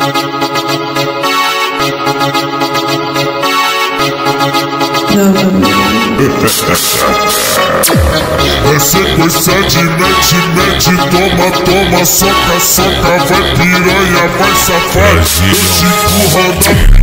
Vai sequência de mete, toma, soca, vai piranha, vai safado. Eu te empurro